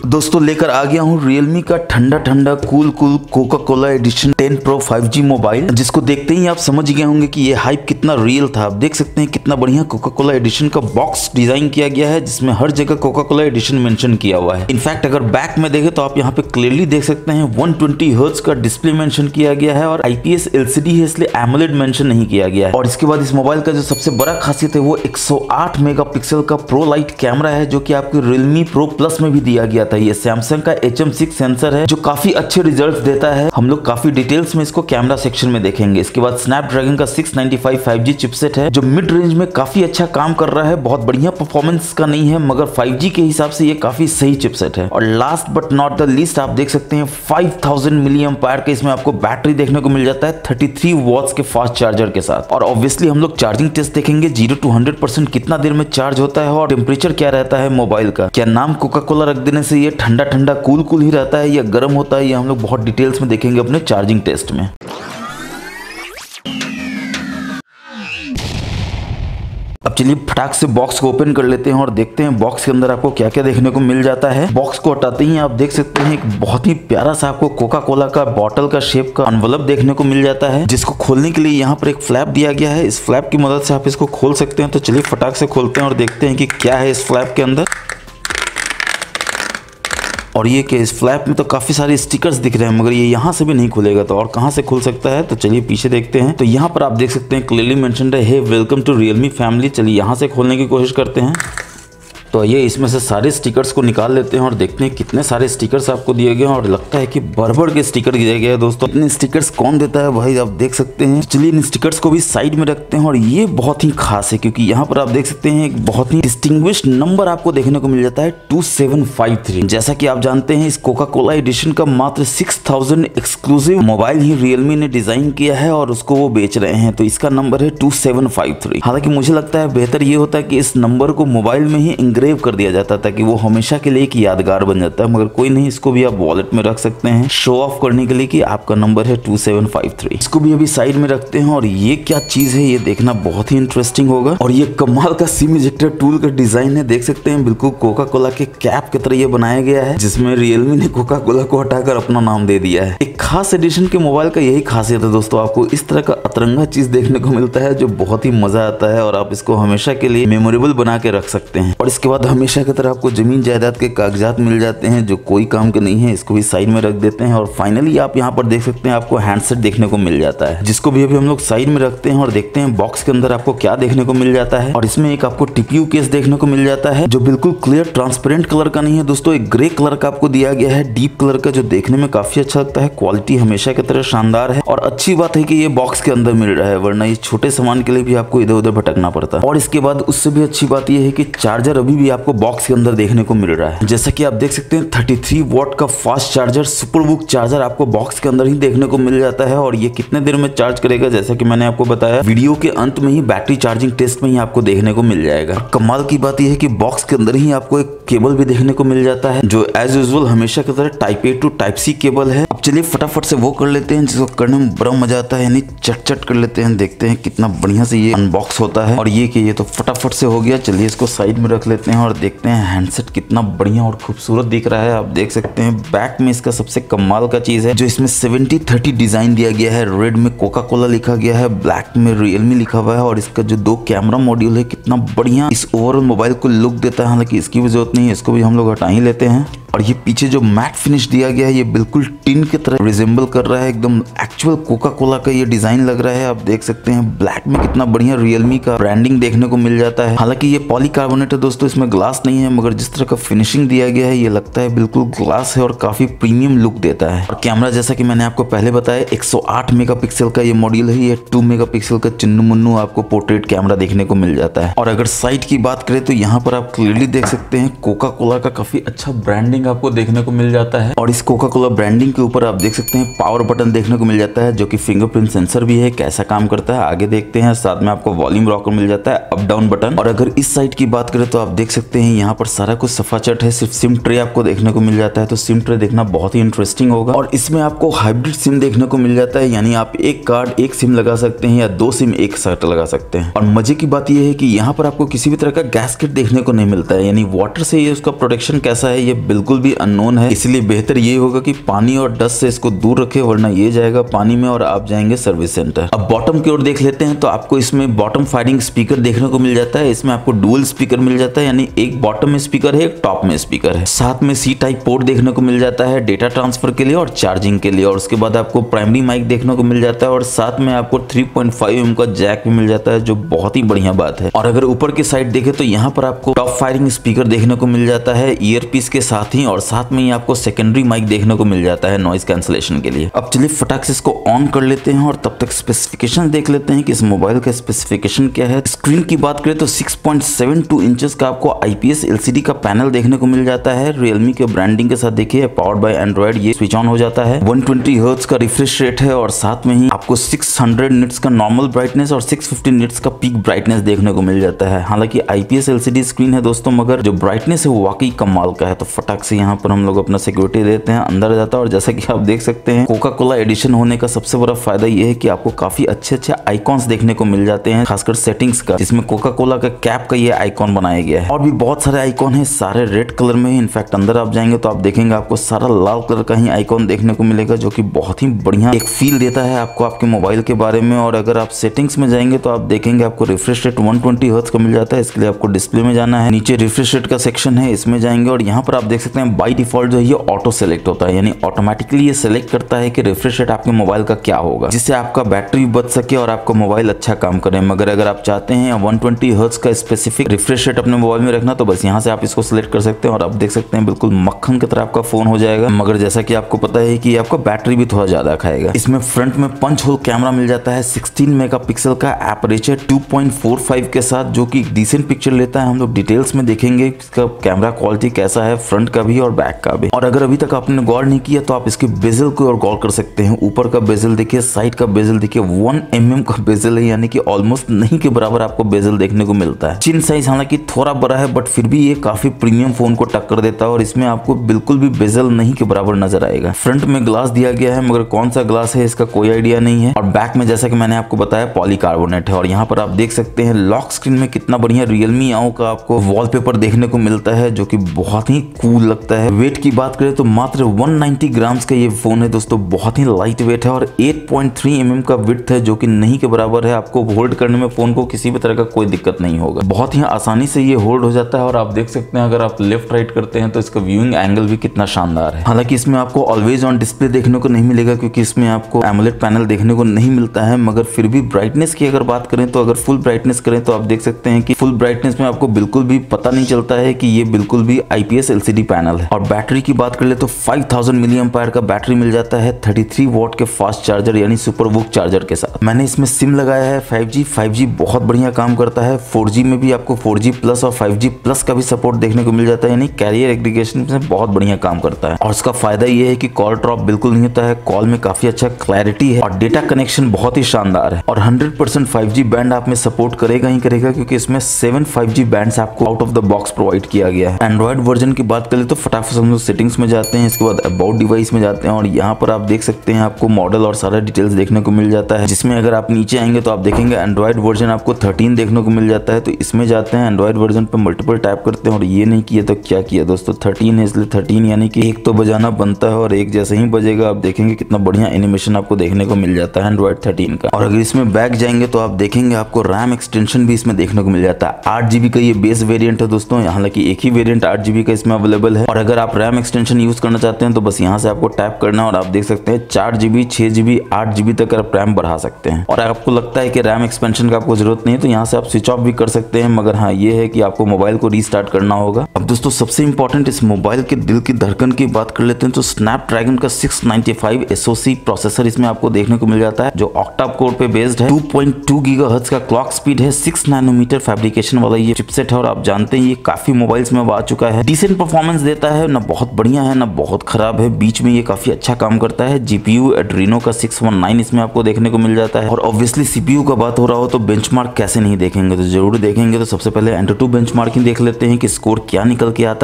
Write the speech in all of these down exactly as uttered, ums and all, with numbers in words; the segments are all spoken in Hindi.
दोस्तों लेकर आ गया हूँ Realme का ठंडा ठंडा cool cool Coca Cola edition ten pro five G mobile, जिसको देखते ही आप समझ गए होंगे कि ये हाइप कितना रियल था। आप देख सकते हैं कितना बढ़िया कोका कोला एडिशन का बॉक्स डिजाइन किया गया है, जिसमें हर जगह कोका कोला एडिशन मेंशन किया हुआ है। इनफैक्ट अगर बैक में देखें तो आप यहाँ पे क्लियरली देख सकते हैं वन ट्वेंटी हर्ट्ज का डिस्प्ले मेंशन किया गया है और आईपीएस एलसीडी है, इसलिए एमोलेड मेंशन नहीं किया गया है। और इसके बाद इस मोबाइल का जो सबसे बड़ा खासियत है वो एक सौ आठ मेगापिक्सल का प्रो लाइट कैमरा है, जो कि आपके Realme Pro Plus में भी दिया गया था। ये सैमसंग का एच एम सिक्स सेंसर है जो काफी अच्छे रिजल्ट्स देता है। हम लोग काफी डिटेल्स में इसको कैमरा सेक्शन में देखेंगे। इसके बाद स्नैपड्रैगन का six ninety five five G chipset है जो मिड रेंज में काफी अच्छा काम कर रहा है। बहुत बढ़िया परफॉर्मेंस का नहीं है, मगर फाइव जी के हिसाब से ये काफी सही चिपसेट है। और last but not the least आप देख सकते हैं फाइव थाउजेंड मिली एम्पायर का इसमें आपको बैटरी देखने को मिल जाता है थर्टी थ्री वॉट्स के फास्ट चार्जर के साथ। और ऑब्वियसली हम लोग चार्जिंग टेस्ट देखेंगे जीरो टू हंड्रेड परसेंट कितना देर में चार्ज होता है और टेम्परेचर क्या रहता है मोबाइल का। क्या नाम कोका कोला रख देने से ये ठंडा ठंडा कूल कूल ही रहता है या गर्म होता है, ये हम लोग बहुत डिटेल्स में देखेंगे अपने चार्जिंग टेस्ट में। अब चलिए फटाक से बॉक्स को ओपन कर लेते हैं और देखते हैं बॉक्स के अंदर आपको क्या क्या देखने को मिल जाता है। बॉक्स को हटाते ही आप देख सकते हैं एक बहुत ही प्यारा सा आपको कोका कोला का बॉटल का शेप का एनवलप देखने को मिल जाता है, जिसको खोलने के लिए यहाँ पर एक फ्लैप दिया गया है। इस फ्लैप की मदद से आप इसको खोल सकते हैं। तो चलिए फटाक से खोलते हैं और देखते हैं कि क्या है इस फ्लैप के अंदर। और ये कि इस फ्लैप में तो काफी सारे स्टिकर्स दिख रहे हैं, मगर ये यहाँ से भी नहीं खुलेगा, तो और कहाँ से खुल सकता है। तो चलिए पीछे देखते हैं। तो यहाँ पर आप देख सकते हैं क्लियरली मेंशन्ड है hey welcome to Realme family. चलिए यहाँ से खोलने की कोशिश करते हैं। तो ये इसमें से सारे स्टिकर्स को निकाल लेते हैं और देखते हैं कितने सारे स्टिकर्स आपको दिए गए हैं। और लगता है कि भर-भर के स्टिकर दिए गए हैं। दोस्तों इतने स्टिकर्स कौन देता है भाई, आप देख सकते हैं। चलिए इन स्टिकर्स को भी साइड में रखते हैं। और ये बहुत ही खास है क्योंकि यहाँ पर आप देख सकते हैं एक बहुत ही डिस्टिंग्विश्ड नंबर आपको देखने को मिल जाता है टू सेवन फाइव थ्री। जैसा कि आप जानते हैं इस कोका कोला एडिशन का मात्र सिक्स थाउजेंड एक्सक्लूसिव मोबाइल ही Realme ने डिजाइन किया है और उसको वो बेच रहे हैं। तो इसका नंबर है टू सेवन फाइव थ्री। हालांकि मुझे लगता है बेहतर ये होता है कि इस नंबर को मोबाइल में ही इंग्रेव कर दिया जाता ताकि वो हमेशा के लिए एक यादगार बन जाता है, मगर कोई नहीं, इसको भी आप वॉलेट में रख सकते हैं शो ऑफ करने के लिए कि आपका नंबर है टू सेवन फाइव थ्री। इसको भी अभी साइड में रखते हैं। और ये क्या चीज है ये देखना बहुत ही इंटरेस्टिंग होगा। और ये कमाल का सिम इजेक्टर टूल का डिजाइन है, देख सकते हैं बिल्कुल कोका कोला के कैप की तरह ये बनाया गया है, जिसमें Realme ने कोका कोला को हटाकर अपना नाम दे दिया है। एक खास एडिशन के मोबाइल का यही खासियत है दोस्तों, आपको इस तरह का अतरंगा चीज देखने को मिलता है जो बहुत ही मजा आता है और आप इसको हमेशा के लिए मेमोरेबल बना के रख सकते हैं। और इसके बाद हमेशा की तरह आपको जमीन जायदाद के कागजात मिल जाते हैं जो कोई काम के नहीं है, इसको भी साइड में रख देते हैं। और फाइनली आप यहाँ पर देख सकते हैं आपको हैंडसेट देखने को मिल जाता है, जिसको भी अभी हम लोग साइड में रखते हैं और देखते हैं बॉक्स के अंदर आपको क्या देखने को मिल जाता है। और इसमें एक आपको टीपीयू केस देखने को मिल जाता है जो बिल्कुल क्लियर ट्रांसपेरेंट कलर का नहीं है दोस्तों, एक ग्रे कलर का आपको दिया गया है, डीप कलर का, जो देखने में काफी अच्छा लगता है। क्वालिटी हमेशा की तरह शानदार है और अच्छी बात है कि ये बॉक्स के अंदर मिल रहा है, वरना ये छोटे सामान के लिए भी आपको इधर उधर भटकना पड़ता है। और इसके बाद उससे भी अच्छी बात यह है कि चार्जर अभी भी आपको बॉक्स के अंदर देखने को मिल रहा है। जैसा कि आप देख सकते हैं थर्टी थ्री वॉट का फास्ट चार्जर सुपरबुक चार्जर आपको बॉक्स के अंदर ही देखने को मिल जाता है। और ये कितने देर में चार्ज करेगा जैसा कि मैंने आपको बताया वीडियो के अंत में ही बैटरी चार्जिंग टेस्ट में ही आपको देखने को मिल जाएगा। कमाल की बात यह है कि बॉक्स के अंदर ही आपको एक केबल भी देखने को मिल जाता है जो एज यूजुअल हमेशा की तरह type A to type C cable है। अब चलिए फटाफट से वो कर लेते हैं जिसको करने में बड़ा मजा आता है, यानी चट चट कर लेते हैं। देखते हैं कितना बढ़िया से ये अनबॉक्स होता है। और ये कि ये तो फटाफट से हो गया। चलिए इसको साइड में रख लेते हैं और देखते हैं हैंडसेट कितना बढ़िया और खूबसूरत दिख रहा है। आप देख सकते हैं बैक में इसका सबसे कमाल का चीज है जो इसमें सेवेंटी थर्टी डिजाइन दिया गया है। रेड में कोका कोला लिखा गया है, ब्लैक में Realme लिखा हुआ है। और इसका जो दो कैमरा मॉड्यूल है कितना बढ़िया इस ओवरऑल मोबाइल को लुक देता है। हालांकि इसकी भी जरूरत नहीं है, इसको भी हम लोग हटा ही लेते हैं। और ये पीछे जो मैट फिनिश दिया गया है ये बिल्कुल टिन की तरह रिजेंबल कर रहा है, एकदम एक्चुअल कोका कोला का ये डिजाइन लग रहा है। आप देख सकते हैं ब्लैक में कितना बढ़िया Realme का ब्रांडिंग देखने को मिल जाता है। हालांकि ये पॉलीकार्बोनेट है दोस्तों, इसमें ग्लास नहीं है, मगर जिस तरह का फिनिशिंग दिया गया है ये लगता है बिल्कुल ग्लास है और काफी प्रीमियम लुक देता है। और कैमरा जैसा कि मैंने आपको पहले बताया एक सौ आठ मेगापिक्सल का ये मॉड्यूल है, ये टू मेगापिक्सल का चिन्नू मुन्नू आपको पोर्ट्रेट कैमरा देखने को मिल जाता है। और अगर साइड की बात करें तो यहाँ पर आप क्लियरली देख सकते हैं कोका कोला का काफी अच्छा ब्रांडिंग आपको देखने को मिल जाता है। और इस कोका कोला ब्रांडिंग के ऊपर आप देख सकते हैं पावर बटन देखने को मिल जाता है जो कि फिंगरप्रिंट सेंसर भी है। कैसा काम करता है आगे देखते हैं। साथ में आपको वॉल्यूम रॉकर मिल जाता है, अप डाउन बटन। और अगर इस साइड की बात करें तो आप देख सकते हैं यहाँ पर सारा कुछ सफाचट है, सिर्फ सिम ट्रे आपको देखने को मिल जाता है। तो सिम ट्रे देखना बहुत ही इंटरेस्टिंग होगा। और इसमें आपको हाइब्रिड सिम देखने को मिल जाता है, यानी आप एक कार्ड एक सिम लगा सकते हैं या दो सिम एक साथ लगा सकते हैं। और मजे की बात यह है कि यहाँ पर आपको किसी भी तरह का गैसकेट देखने को नहीं मिलता है, यानी वाटर से ये उसका प्रोटेक्शन कैसा है ये बिल्कुल बिल्कुल भी अननोन है, इसलिए बेहतर ये होगा कि पानी और डस्ट से इसको दूर रखे, वरना ये जाएगा पानी में और आप जाएंगे सर्विस सेंटर। अब बॉटम की ओर देख लेते हैं तो आपको इसमें बॉटम फायरिंग स्पीकर देखने को मिल जाता है। इसमें आपको डुअल स्पीकर मिल जाता है, यानी एक बॉटम में स्पीकर है, एक टॉप में स्पीकर है। साथ में सी टाइप पोर्ट देखने को मिल जाता है डेटा ट्रांसफर के लिए और चार्जिंग के लिए, और उसके बाद आपको प्राइमरी माइक देखने को मिल जाता है और साथ में आपको थ्री पॉइंट फाइव एम का जैक भी मिल जाता है, जो बहुत ही बढ़िया बात है। और अगर ऊपर की साइड देखें तो यहाँ पर आपको टॉप फायरिंग स्पीकर देखने को मिल जाता है ईयरपीस के साथ ही, और साथ में ही आपको सेकेंडरी माइक देखने को मिल जाता है नॉइज कैंसलेशन के लिए। अब चलिए फटाक से इसको ऑन कर लेते हैं और तब तक स्पेसिफिकेशन देख लेते हैं कि इस मोबाइल का स्पेसिफिकेशन क्या है। स्क्रीन की बात करें तो six point seven two inches का आपको आईपीएस एलसीडी का पैनल देखने को मिल जाता है। रियलमी के ब्रांडिंग के साथ देखिए पावर्ड बाय एंड्रॉइड, ये स्विच ऑन हो जाता है। वन ट्वेंटी हर्ट्ज का रिफ्रेश रेट है और साथ में ही आपको सिक्स हंड्रेड निट्स का नॉर्मल ब्राइटनेस और सिक्स फिफ्टी निट्स का पीक ब्राइटनेस देखने को मिल जाता है। हालांकि आईपीएस एलसीडी स्क्रीन है दोस्तों, मगर जो ब्राइटनेस है वो वाकई कमाल का है। तो फटाक से यहाँ पर हम लोग अपना सिक्योरिटी देते हैं, अंदर जाता है। और जैसा कि आप देख सकते हैं कोका कोला एडिशन होने का सबसे बड़ा फायदा ये है कि आपको काफी अच्छे अच्छे आइकॉन्स देखने को मिल जाते हैं, खासकर सेटिंग्स का, जिसमें कोका कोला का कैप का ये आइकॉन बनाया गया है। और भी बहुत सारे आइकॉन है, सारे रेड कलर में है। इनफैक्ट अंदर आप जाएंगे तो आप देखेंगे आपको सारा लाल कलर का ही आइकॉन देखने को मिलेगा, जो कि बहुत ही बढ़िया एक फील देता है आपको आपके मोबाइल के बारे में। और अगर आप सेटिंग्स में जाएंगे तो आप देखेंगे आपको refresh rate one twenty hertz का मिल जाता है। इसके लिए आपको डिस्प्ले में जाना है, नीचे रिफ्रेश रेट का सेक्शन है, इसमें जाएंगे और यहाँ पर आप देख सकते हैं बाय डिफॉल्ट जो है ये ऑटो सेलेक्ट होता है, यानी ऑटोमेटिकली ये सेलेक्ट करता है कि रिफ्रेश रेट आपके मोबाइल का क्या होगा, जिससे आपका बैटरी बच सके और आपका मोबाइल अच्छा काम करे। मगर अगर आप चाहते हैं वन ट्वेंटी हर्ट्ज का स्पेसिफिक रिफ्रेश रेट अपने मोबाइल में रखना तो बस यहाँ से आप इसको सिलेक्ट कर सकते हैं और आप देख सकते हैं बिल्कुल मक्खन की तरह आपका फोन हो जाएगा। मगर जैसा कि आपको पता है कि आपका बैटरी भी थोड़ा ज्यादा खाएगा। इसमें फ्रंट में पंच होल कैमरा मिल जाता है सिक्सटीन मेगापिक्सल का aperture two point four five के साथ, जो कि डिसेंट पिक्चर लेता है। हम लोग डिटेल्स में देखेंगे इसका कैमरा क्वालिटी कैसा है, फ्रंट का भी और बैक का भी। और अगर अभी तक आपने गौर नहीं किया तो आप इसके बेजल को और गौर कर सकते हैं। ऊपर का बेजल देखिए, साइड का बेजल देखिए, वन एम एम का बेजल है, यानी कि ऑलमोस्ट नहीं के बराबर आपको बेजल देखने को मिलता है। चिन साइज हालांकि थोड़ा बड़ा है, बट फिर भी ये काफी प्रीमियम फोन को टक्कर देता है और इसमें आपको बिल्कुल भी बेजल नहीं के बराबर नजर आएगा। फ्रंट में ग्लास दिया गया है, मगर कौन सा ग्लास है इसका कोई आइडिया नहीं है। और बैक में जैसा कि मैंने आपको बताया पॉलीकार्बोनेट है। और यहाँ पर आप देख सकते हैं लॉक स्क्रीन में कितना बढ़िया रियलमी आओ का आपको वॉलपेपर देखने को मिलता है, जो कि बहुत ही कूल लगता है। वेट की बात करें तो मात्र वन नाइंटी ग्राम्स का ये फोन है दोस्तों, बहुत ही लाइट वेट है और eight point three M M का विड्थ है, जो कि नहीं के बराबर है। आपको होल्ड करने में फोन को किसी भी तरह का कोई दिक्कत नहीं होगा, बहुत ही आसानी से ये होल्ड हो जाता है। और आप देख सकते हैं अगर आप लेफ्ट राइट करते हैं तो इसका व्यूइंग एंगल भी कितना शानदार है। हालांकि इसमें आपको ऑलवेज ऑन डिस्प्ले देखने को नहीं मिलेगा, क्योंकि इसमें आपको एमोलेड पैनल देखने को नहीं मिलता है। मगर फिर भी ब्राइटनेस की अगर बात करें तो अगर फुल ब्राइटनेस करें तो आप देख सकते हैं कि फुल ब्राइटनेस में आपको बिल्कुल भी पता नहीं चलता है कि ये बिल्कुल भी आईपीएस एलसीडी पैनल है। और बैटरी की बात कर ले तो फाइव थाउजेंड मिली एम्पायर का बैटरी मिल जाता है थर्टी थ्री वॉट के फास्ट चार्जर यानी सुपर वूक चार्जर के साथ। मैंने इसमें सिम लगाया है फाइव जी। फाइव जी बहुत बढ़िया काम करता है। फोर जी में भी आपको फोर जी प्लस और फाइव जी प्लस का भी सपोर्ट देखने को मिल जाता है, यानी कैरियर एग्रीगेशन में बहुत बढ़िया काम करता है। और इसका फायदा ये है कि कॉल ड्रॉप बिल्कुल नहीं होता है, कॉल में काफी अच्छा क्लैरिटी है और डेटा कनेक्शन बहुत ही शानदार है। और hundred percent five G band आप में सपोर्ट करेगा ही करेगा, क्योंकि इसमें सेवन फाइव जी बैंड्स आपको out of the box provide किया गया है। एंड्रॉइड वर्जन की बात करें तो फटाफट हम लोग सेटिंग्स में जाते हैं, इसके बाद अबाउट डिवाइस में जाते हैं और यहाँ पर आप देख सकते हैं आपको मॉडल और सारा डिटेल्स देखने को मिल जाता है, जिसमें अगर आप नीचे आएंगे तो आप देखेंगे एंड्रॉइड वर्जन आपको थर्टीन देखने को मिल जाता है। तो इसमें जाते हैं एंड्रॉइड वर्जन पे मल्टीपल टाइप करते हैं और ये नहीं किया तो क्या किया दोस्तों, थर्टीन है इसलिए थर्टीन, यानी कि एक तो बजाना बनता है और एक जैसे ही बजेगा आप देखेंगे कितना बढ़िया एनिमेशन आपको देखने को मिल जाता है एंड्रॉइड थर्टीन का। और अगर इसमें बैक जाएंगे तो आप देखेंगे आपको रैम एक्सटेंशन भी इसमें देखने को मिल जाता है। आठ जीबी का ये बेस वेरिएंट है दोस्तों, हालांकि एक ही वेरिएंट आठ जीबी का इसमें अवेलेबल है। और अगर आप रैम एक्सटेंशन यूज करना चाहते हैं तो बस यहाँ से आपको टैप करना है और आप देख सकते हैं चार जीबी छह जीबी आठ जीबी तक आप रैम बढ़ा सकते हैं। और आपको लगता है कि रैम एक्सपेंशन का आपको जरूरत नहीं है तो यहाँ से आप स्विच ऑफ भी कर सकते हैं, मगर हाँ ये है कि आपको मोबाइल को रीस्टार्ट करना होगा। अब दोस्तों सबसे इंपॉर्टेंट इस मोबाइल के दिल की धड़कन की बात कर लेते हैं तो स्नैपड्रैगन का six ninety five SOC processor इसमें आपको देखने को मिल जाता है, जो ऑक्टा कोर पे बेस्ड है। टू पॉइंट टू गीगाहर्ट्ज का क्लॉक स्पीड है, सिक्स नैनोमीटर फैब्रिकेशन वाला ये चिपसेट है और आप जानते हैं ये काफी मोबाइल्स में आ चुका है। डिसेंट परफॉर्मेंस देता है, ना बहुत बढ़िया है ना बहुत खराब है, बीच में ये काफी अच्छा काम करता है। जीपीयू एड्रीनो का सिक्स वन नाइन इसमें आपको देखने को मिल जाता है। और ऑब्वियसली सीपीयू का बात हो रहा हो तो बेंचमार्क कैसे नहीं देखेंगे, तो जरूर देखेंगे। तो सबसे पहले एंटूटू बेंचमार्किंग देख लेते हैं कि स्कोर क्या निकल के आता है। और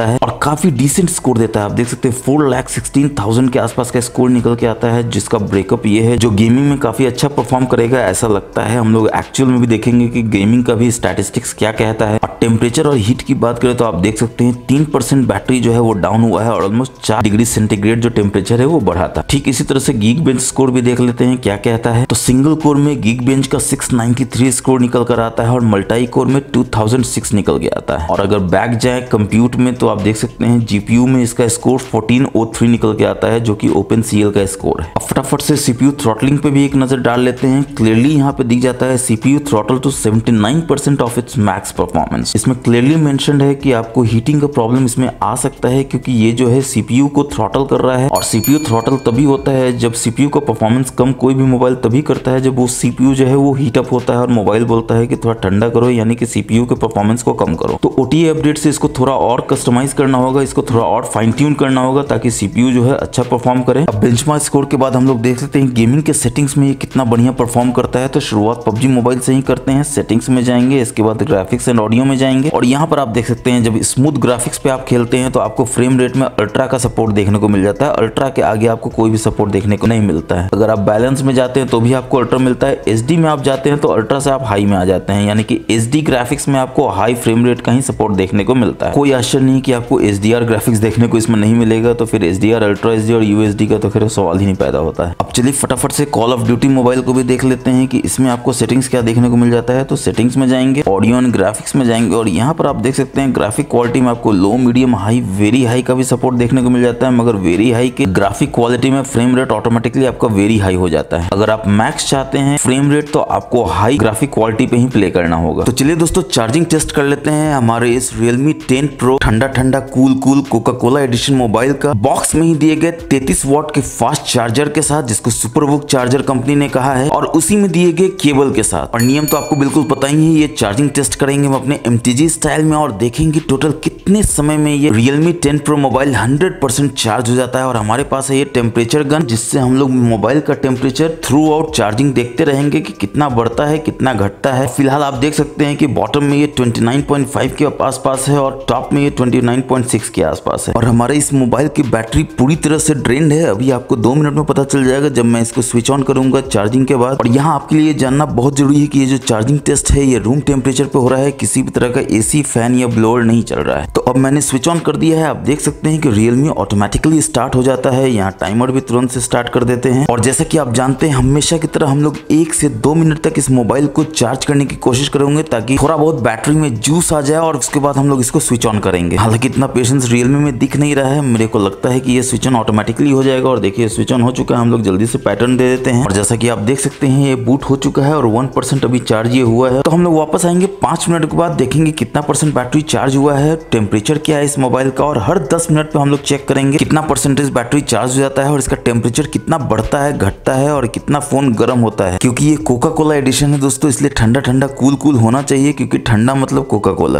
काफी डिसेंट स्कोर देता है। आप देख सकते हैं फोर लाख सिक्सटीन थाउजेंड के आसपास का स्कोर निकल के आता है, जिसका ब्रेकअप ये है जो गेमिंग में काफी अच्छा परफॉर्म करेगा ऐसा लगता है। हम लोग एक्चुअल में भी देखेंगे कि गेमिंग का भी स्टैटिस्टिक्स क्या कहता है। और टेम्परेचर और हीट की बात करें तो आप देख सकते हैं तीन परसेंट बैटरी जो है वो डाउन हुआ है और ऑलमोस्ट चार डिग्री सेंटीग्रेड जो टेम्परेचर है वो बढ़ा था। ठीक इसी तरह से गीक बेंच स्कोर भी देख लेते हैं क्या कहता है। तो सिंगल कोर में गीक बेंच का सिक्स नाइंटी थ्री स्कोर निकल कर आता है और मल्टी कोर में टू थाउजेंड सिक्स निकल के आता है। और अगर बैक जाए कंप्यूट में तो आप देख सकते हैं जीपीयू में इसका स्कोर फोर्टीन ओ थ्री निकल के आता है जो कि ओपन सीएल का स्कोर है। अब फटाफट से सीपीयू थ्रॉटलिंग पे भी एक नजर डाल लेते हैं। क्लियरली यहाँ पे दिख जाता है CPU throttle to seventy nine percent off its max performance. इसमें क्लियरली मेंशन्ड है कि आपको हीटिंग का प्रॉब्लम इसमें आ सकता है क्योंकि ये जो है सीपीयू को थ्रॉटल कर रहा है और सीपीयू थ्रॉटल तभी होता है जब सीपीयू का परफॉर्मेंस कम कोई भी मोबाइल तभी करता है जब वो सीपीयू जो है वो हीट अप होता है और मोबाइल बोलता है कि थोड़ा ठंडा करो, यानी कि सीपीयू के परफॉर्मेंस को कम करो। तो ओटीए अपडेट से इसको थोड़ा और कस्टमाइज करना होगा, इसको थोड़ा और फाइन ट्यून करना होगा ताकि सीपीयू जो है अच्छा परफॉर्म करे। अब बेंचमार्क स्कोर के बाद हम लोग देख सकते हैं गेमिंग के सेटिंग्स में ये कितना बढ़िया परफॉर्म करता है। तो शुरुआत पबजी मोबाइल से ही करते हैं। सेटिंग्स में जाएंगे, इसके बाद ग्राफिक्स एंड ऑडियो में जाएंगे और यहाँ पर आप देख सकते हैं जब स्मूथ ग्राफिक्स पे आप खेलते हैं तो आपको फ्रेम रेट में अल्ट्रा का सपोर्ट देखने को मिल जाता है। अल्ट्रा के आगे आपको कोई भी सपोर्ट देखने को नहीं मिलता है। अगर आप बैलेंस में जाते हैं तो भी आपको अल्ट्रा मिलता है। एचडी में आप जाते हैं तो अल्ट्रा से आप हाई में आ जाते हैं, यानी कि एचडी ग्राफिक्स में आपको हाई फ्रेम रेट का ही सपोर्ट देखने को मिलता है। कोई आश्चर्य नहीं कि आपको एचडीआर ग्राफिक्स देखने को इसमें नहीं मिलेगा, तो फिर एचडीआर, अल्ट्रा एचडी और यूएसडी का तो फिर सवाल ही नहीं पैदा होता है। अब चलिए फटाफट से कॉल ऑफ ड्यूटी मोबाइल को भी देख लेते हैं कि इसमें आपको सेटिंग्स क्या देखने को मिल जाता है। तो सेटिंग्स में जाएंगे, ऑडियो एंड ग्राफिक्स में जाएंगे और यहाँ पर आप देख सकते हैं ग्राफिक क्वालिटी में आपको low, medium, high, very high का भी सपोर्ट देखने को मिल जाता है। मगर वेरी हाई के ग्राफिक क्वालिटी में फ्रेम रेट ऑटोमेटिकली आपका वेरी हाई हो जाता है। अगर आप मैक्स चाहते हैं फ्रेम रेट तो आपको हाई ग्राफिक क्वालिटी पे ही प्ले करना होगा। तो चलिए दोस्तों चार्जिंग टेस्ट कर लेते हैं हमारे इस Realme टेन Pro ठंडा ठंडा cool cool Coca Cola edition mobile का। बॉक्स में ही दिए गए तैंतीस वॉट के फास्ट चार्जर के साथ, जिसको सुपरबुक चार्जर कंपनी ने कहा है, और उसी में दिए गए केबल के साथ। और नियम तो आपको बिल्कुल पता ही है। ये चार्जिंग टेस्ट करेंगे हम अपने एमटीजी स्टाइल में और देखेंगे टोटल कितने समय में ये Realme ten Pro mobile hundred percent charge हो जाता है। और हमारे पास है ये टेम्परेचर गन, जिससे हम लोग मोबाइल का टेम्परेचर थ्रू आउट चार्जिंग देखते रहेंगे कि कितना बढ़ता है कितना घटता है। फिलहाल आप देख सकते हैं कि बॉटम में ये ट्वेंटी नाइन पॉइंट फाइव के आसपास है और टॉप में ये ट्वेंटी नाइन पॉइंट सिक्स के आसपास है। और हमारे इस मोबाइल की बैटरी पूरी तरह से ड्रेन्ड है। अभी आपको दो मिनट में पता चल जाएगा जब मैं इसको स्विच ऑन करूंगा चार्जिंग के बाद। और यहाँ आपके लिए जानना बहुत जरूरी है कि ये जो चार्जिंग टेस्ट है ये रूम टेम्परेचर पे हो रहा है, किसी भी तरह का एसी, फैन या ब्लोअर नहीं चल रहा है। तो अब मैंने स्विच ऑन कर दिया है। आप देख सकते हैं कि Realme ऑटोमेटिकली स्टार्ट हो जाता है। यहाँ टाइमर भी तुरंत से स्टार्ट कर देते हैं। और जैसा कि आप जानते हैं हमेशा की तरह हम लोग एक से दो मिनट तक इस मोबाइल को चार्ज करने की कोशिश करेंगे ताकि थोड़ा बहुत बैटरी में जूस आ जाए और उसके बाद हम लोग इसको स्विच ऑन करेंगे। हालांकि इतना पेशेंस Realme में दिख नहीं रहा है। मेरे को लगता है कि ये स्विच ऑन ऑटोमेटिकली हो जाएगा। और देखिए स्विच ऑन हो चुका है। हम लोग जल्दी से पैटर्न दे देते हैं और जैसा कि आप देख सकते हैं ये बूट हो चुका है और वन परसेंट अभी चार्ज ये हुआ है। तो हम लोग वापस आएंगे पांच मिनट के बाद, देखेंगे कितना परसेंट बैटरी चार्ज हुआ है, टेम्परेचर क्या है इस मोबाइल का, और हर दस मिनट पे हम लोग चेक करेंगे कितना परसेंटेज बैटरी चार्ज हो जाता है और इसका टेम्परेचर कितना बढ़ता है, घटता है और कितना फोन गर्म होता है। क्योंकि ये कोका कोला एडिशन है दोस्तों, इसलिए ठंडा ठंडा कूल कूल होना चाहिए, क्योंकि ठंडा मतलब कोका कोला।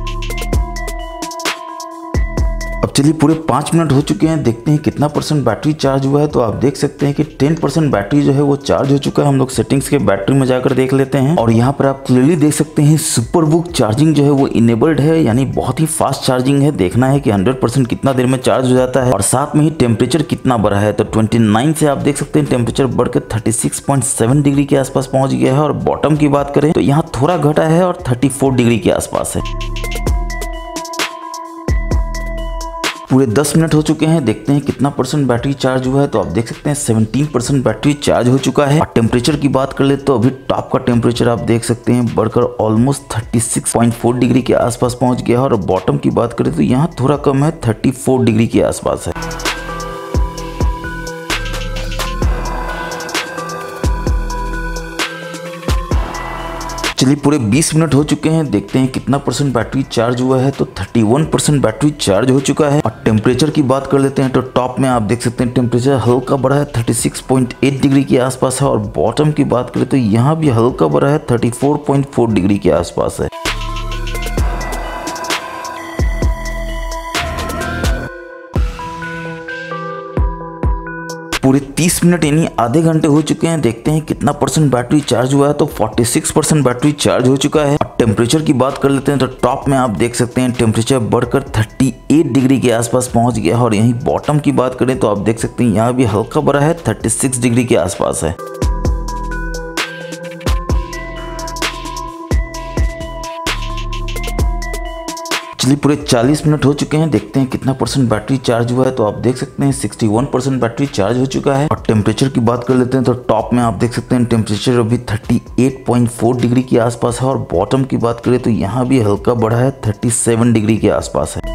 अब चलिए पूरे पाँच मिनट हो चुके हैं, देखते हैं कितना परसेंट बैटरी चार्ज हुआ है। तो आप देख सकते हैं कि टेन परसेंट बैटरी जो है वो चार्ज हो चुका है। हम लोग सेटिंग्स के बैटरी में जाकर देख लेते हैं और यहाँ पर आप क्लियरली देख सकते हैं सुपरबुक चार्जिंग जो है वो इनेबल्ड है, यानी बहुत ही फास्ट चार्जिंग है। देखना है कि हंड्रेड परसेंट कितना देर में चार्ज हो जाता है और साथ में ही टेम्परेचर कितना बढ़ा है। तो ट्वेंटी नाइन से आप देख सकते हैं टेम्परेचर बढ़कर thirty six point seven degree के आसपास पहुंच गया है। और बॉटम की बात करें तो यहाँ थोड़ा घटा है और थर्टी फोर डिग्री के आसपास है। पूरे दस मिनट हो चुके हैं, देखते हैं कितना परसेंट बैटरी चार्ज हुआ है। तो आप देख सकते हैं सेवनटीन परसेंट बैटरी चार्ज हो चुका है। और टेम्परेचर की बात कर ले तो अभी टॉप का टेम्परेचर आप देख सकते हैं बढ़कर almost thirty six point four degree के आसपास पहुंच गया है। और बॉटम की बात करें तो यहाँ थोड़ा कम है, थर्टी फोर डिग्री के आसपास है। चलिए पूरे बीस मिनट हो चुके हैं, देखते हैं कितना परसेंट बैटरी चार्ज हुआ है। तो thirty one percent battery charge हो चुका है। और टेम्परेचर की बात कर लेते हैं तो टॉप में आप देख सकते हैं टेम्परेचर हल्का बढ़ा है, thirty six point eight degree के आसपास है। और बॉटम की बात करें तो यहाँ भी हल्का बढ़ा है, thirty four point four degree के आसपास है। पूरे तीस मिनट यानी आधे घंटे हो चुके हैं, देखते हैं कितना परसेंट बैटरी चार्ज हुआ है। तो छियालीस परसेंट बैटरी चार्ज हो चुका है। टेम्परेचर की बात कर लेते हैं तो टॉप में आप देख सकते हैं टेम्परेचर बढ़कर अड़तीस डिग्री के आसपास पहुंच गया है और यहीं बॉटम की बात करें तो आप देख सकते हैं यहाँ भी हल्का बढ़ा है, छत्तीस डिग्री के आसपास है। चलिए पूरे चालीस मिनट हो चुके हैं, देखते हैं कितना परसेंट बैटरी चार्ज हुआ है। तो आप देख सकते हैं इकसठ परसेंट बैटरी चार्ज हो चुका है। और टेम्परेचर की बात कर लेते हैं तो टॉप में आप देख सकते हैं टेम्परेचर अभी अड़तीस पॉइंट चार डिग्री के आसपास है और बॉटम की बात करें तो यहाँ भी हल्का बढ़ा है, सैंतीस डिग्री के आसपास है।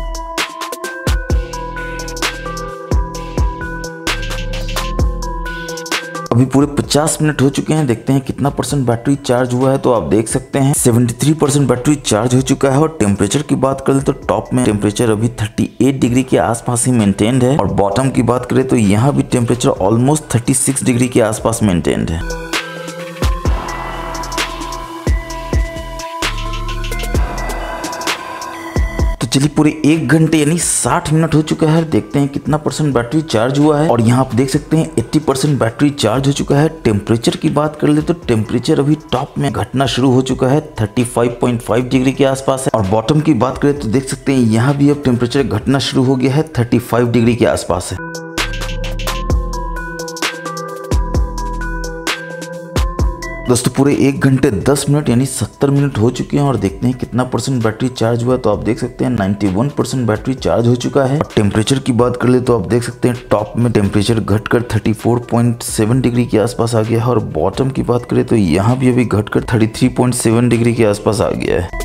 अभी पूरे पचास मिनट हो चुके हैं, देखते हैं कितना परसेंट बैटरी चार्ज हुआ है। तो आप देख सकते हैं तिहत्तर परसेंट बैटरी चार्ज हो चुका है। और टेम्परेचर की बात करें तो टॉप में टेम्परेचर अभी अड़तीस डिग्री के आसपास ही मेंटेन्ड है और बॉटम की बात करें तो यहाँ भी टेम्परेचर ऑलमोस्ट छत्तीस डिग्री के आसपास मेंटेन्ड है। चलिए पूरे एक घंटे यानी साठ मिनट हो चुका है, देखते हैं कितना परसेंट बैटरी चार्ज हुआ है। और यहाँ आप देख सकते हैं अस्सी परसेंट बैटरी चार्ज हो चुका है। टेम्परेचर की बात कर ले तो टेम्परेचर अभी टॉप में घटना शुरू हो चुका है, पैंतीस पॉइंट पाँच डिग्री के आसपास है। और बॉटम की बात करें तो देख सकते हैं यहाँ भी अब टेम्परेचर घटना शुरू हो गया है, पैंतीस डिग्री के आसपास है। दोस्तों पूरे एक घंटे दस मिनट यानी सत्तर मिनट हो चुके हैं और देखते हैं कितना परसेंट बैटरी चार्ज हुआ है। तो आप देख सकते हैं इक्यानवे परसेंट बैटरी चार्ज हो चुका है। और टेम्परेचर की बात कर ले तो आप देख सकते हैं टॉप में टेम्परेचर घटकर चौंतीस पॉइंट सात डिग्री के आसपास आ गया है और बॉटम की बात करें तो यहाँ भी अभी घटकर तैंतीस पॉइंट सात डिग्री के आसपास आ गया है।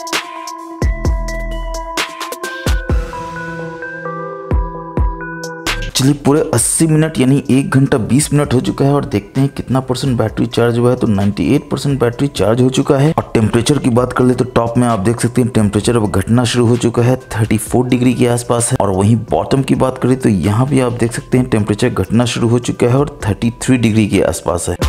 चलिए पूरे अस्सी मिनट यानी एक घंटा बीस मिनट हो चुका है और देखते हैं कितना परसेंट बैटरी चार्ज हुआ है। तो अट्ठानवे परसेंट बैटरी चार्ज हो चुका है। और टेम्परेचर की बात कर ले तो टॉप में आप देख सकते हैं टेम्परेचर अब घटना शुरू हो चुका है, चौंतीस डिग्री के आसपास है। और वहीं बॉटम की बात करें तो यहाँ भी आप देख सकते हैं टेम्परेचर घटना शुरू हो चुका है और तैंतीस डिग्री के आसपास है।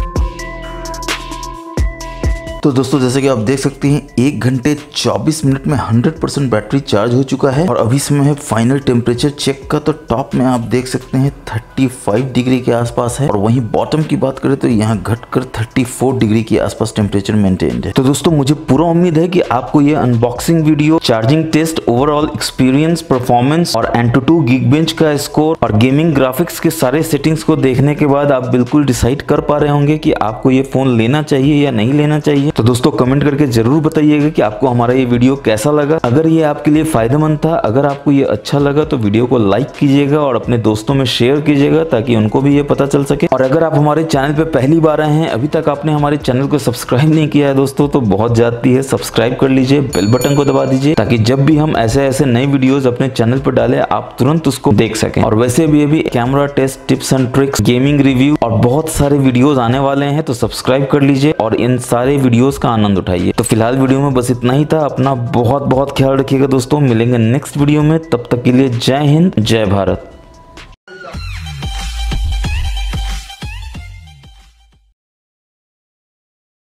तो दोस्तों जैसे कि आप देख सकते हैं एक घंटे चौबीस मिनट में सौ परसेंट बैटरी चार्ज हो चुका है। और अभी समय है फाइनल टेम्परेचर चेक का। तो टॉप में आप देख सकते हैं पैंतीस डिग्री के आसपास है और वहीं बॉटम की बात करें तो यहाँ घटकर चौंतीस डिग्री के आसपास टेम्परेचर मेंटेन्ड है। तो दोस्तों मुझे पूरा उम्मीद है कि आपको ये unboxing video, charging test, overall experience, performance और एंटूटू गीकबेंच का स्कोर और गेमिंग ग्राफिक्स के सारे सेटिंग्स को देखने के बाद आप बिल्कुल डिसाइड कर पा रहे होंगे कि आपको ये फोन लेना चाहिए या नहीं लेना चाहिए। तो दोस्तों कमेंट करके जरूर बताइएगा कि आपको हमारा ये वीडियो कैसा लगा। अगर ये आपके लिए फायदेमंद था, अगर आपको ये अच्छा लगा तो वीडियो को लाइक कीजिएगा और अपने दोस्तों में शेयर कीजिएगा ताकि उनको भी ये पता चल सके। और अगर आप हमारे चैनल पे पहली बार आए हैं, अभी तक आपने हमारे चैनल को सब्सक्राइब नहीं किया है दोस्तों, तो बहुत जाती है, सब्सक्राइब कर लीजिए, बेल बटन को दबा दीजिए ताकि जब भी हम ऐसे ऐसे नए वीडियोज अपने चैनल पर डालें आप तुरंत उसको देख सकें। और वैसे भी अभी camera test, tips and tricks, gaming review और बहुत सारे वीडियोज आने वाले हैं, तो सब्सक्राइब कर लीजिए और इन सारे वीडियोज का आनंद उठाइए। तो फिलहाल वीडियो में बस इतना ही था। अपना बहुत बहुत ख्याल रखिएगा दोस्तों, मिलेंगे नेक्स्ट वीडियो में, तब तक के लिए जय हिंद, जय भारत।